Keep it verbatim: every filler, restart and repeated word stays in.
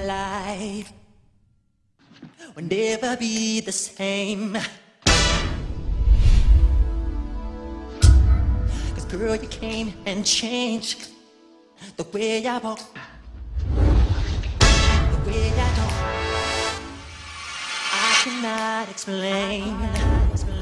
life will never be the same. Cause girl, you came and changed the way I walk, the way I talk. I cannot explain.